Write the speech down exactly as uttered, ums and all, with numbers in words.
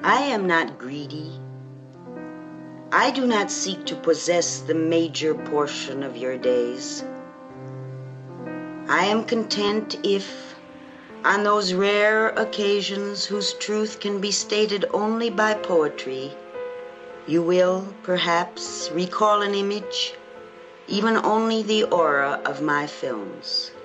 I am not greedy. I do not seek to possess the major portion of your days. I am content if, on those rare occasions whose truth can be stated only by poetry, you will, perhaps, recall an image, even only the aura of my films.